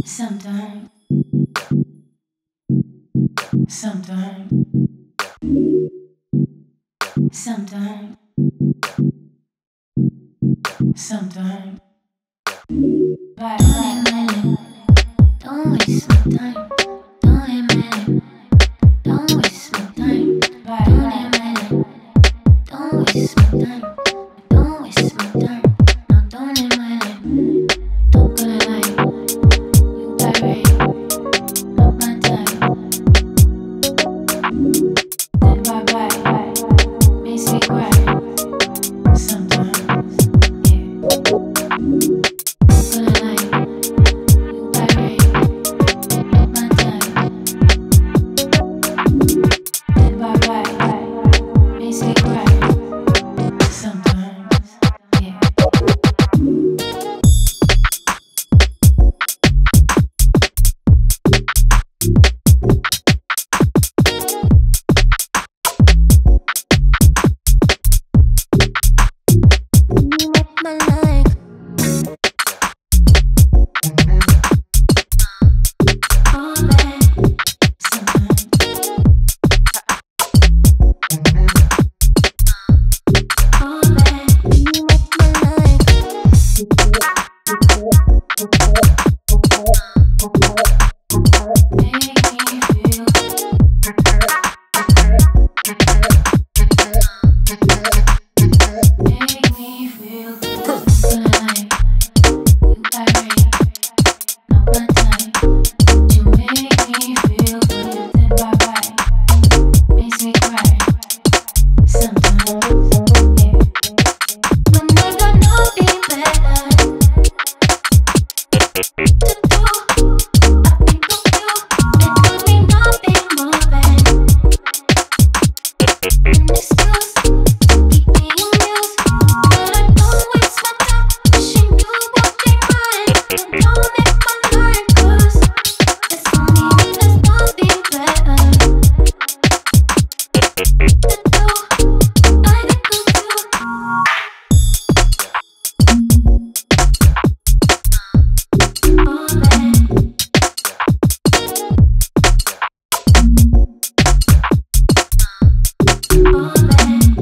Sometimes, sometimes, sometimes, sometimes. Bye, bye. Don't waste my time. Don't admit it. Don't waste my time. Bye, don't admit it. Don't waste my time. Don't waste my time. No, don't admit it. Don't gonna lie. You got right. Not my time. Then bye bye. Makes me cry. Sometimes, yeah. Don't gonna lie. You got right. Not my time. Then bye bye. Makes me cry. Sometimes, yeah. My life. Oh man, sometimes. Oh man, you make my life. Make me feel. Make me feel good. You got right, not my time. You make me feel good. Then bye bye. Makes me cry. Sometimes, yeah. When I got nothing better to do, I think of you. It told me nothing more than an excuse to keep me amused. But I don't waste my time wishing you would be mine. And don't make my life, 'cause it's only me, there's nothing better to do. I think of you. Oh man, oh man.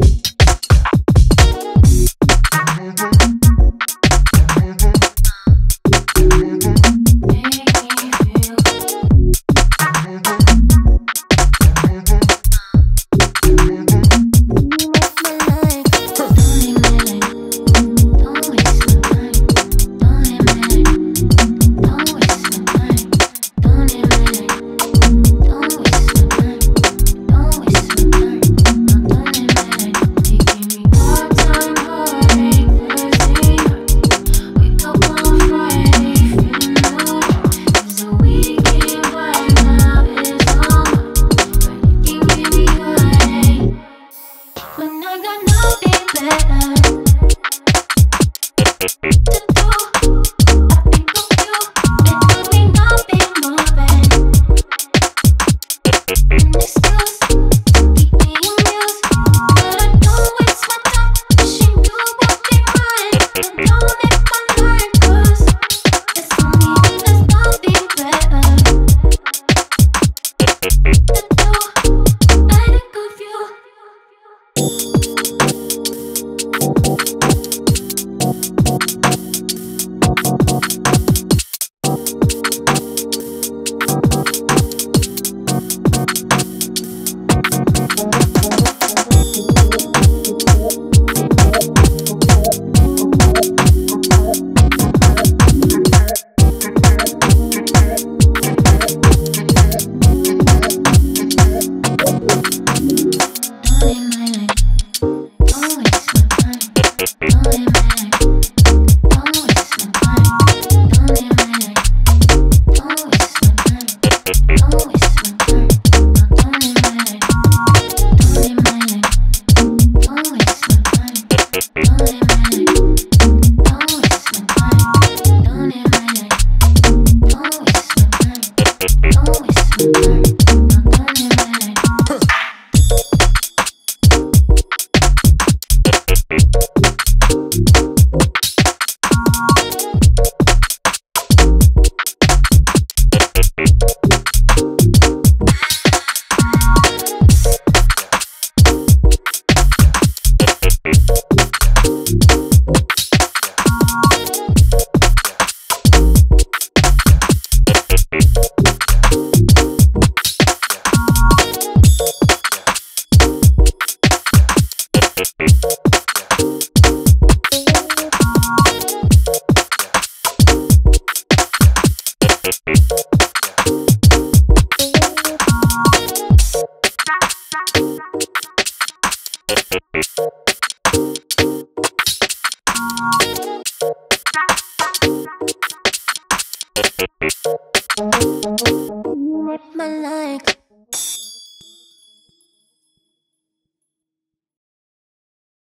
My like